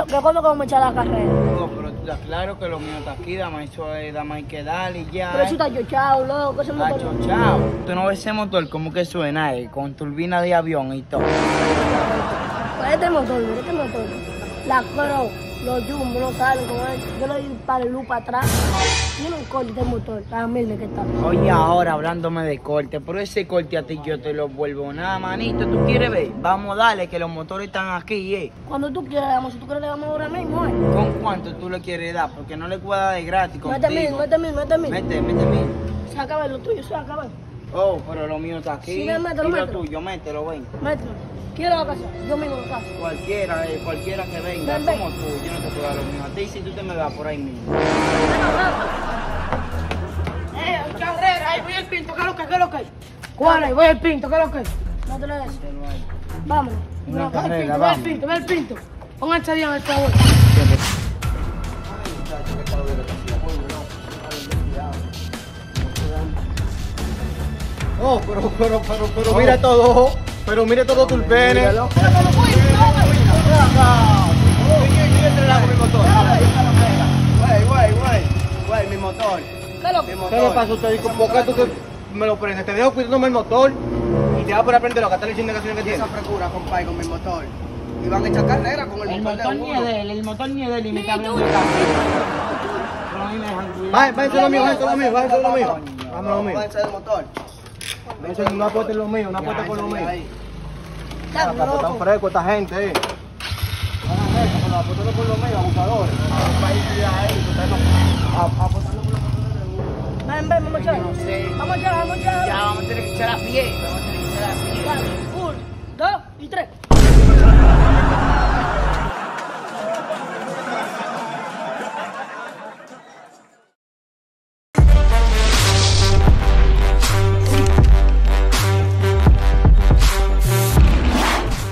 Pero ¿cuándo vamos a echar la carrera? No, pero tú estás claro que lo mío está aquí, dame eso, dame hay que darle y ya. Pero eso está chochado, loco, ese Está motor. chochado. Tú no ves ese motor como que suena, con turbina de avión y todo. Pues este motor, mira este motor. La Crow, los Jumbo no salen con él. Yo le di para el luz para atrás. Tiene un corte de motor, la mil que está. Oye, ahora hablándome de corte, pero ese corte a ti yo te lo vuelvo nada, manito. ¿Tú quieres ver? Vamos a darle que los motores están aquí, Cuando tú quieras, damos, si tú quieres, le damos ahora mismo, ¿Con cuánto tú le quieres dar? Porque no le puedo dar de gratis contigo. Mete mil. Mete. Se acaba lo tuyo, se acaba. Oh, pero lo mío está aquí. Sí, mételo, y lo mételo. tuyo, mételo, ven. Mételo. ¿Quién lo va a casar? Yo mismo lo caso. Cualquiera que venga, Ven. como tú, yo no te puedo dar lo mío. A ti si tú te me das por ahí mismo. Carrera, ahí voy el pinto, ¿qué es lo que? ¿Cuál es? Voy el pinto, ¿qué es lo que? No te lo des. Mételo ahí. Vámonos. Una No, carrera, ve el vamos. pinto, ve el pinto. Pónganse bien esta vuelta. Oh, pero mira todo. Pero mire todo tus penes. Güey, mi motor. ¿Qué es lo que? ¿Qué le pasa a usted? ¿Por qué tú que me lo prendes? Te dejo cuidándome el motor y te vas por aprender lo que está la indicaciones que tiene. Esa procura, compadre, con mi motor. Y van a echar carrera con el motor ni es de él, el motor ni es de él y me está abriendo el café. Pero a mí me dejan cuidar. Váyanse lo mío. Vámonos lo mío. Váyanse del motor. Eso no apuesta en lo mío, no apuesta por lo mío. Está Están loco. frescos esta gente, Hagan eso, pero apostando por lo mío, abusadores. Apostando por lo mío. Ven, vamos a echar. No sé. Vamos a echar. Ya vamos a tener que echar a pie.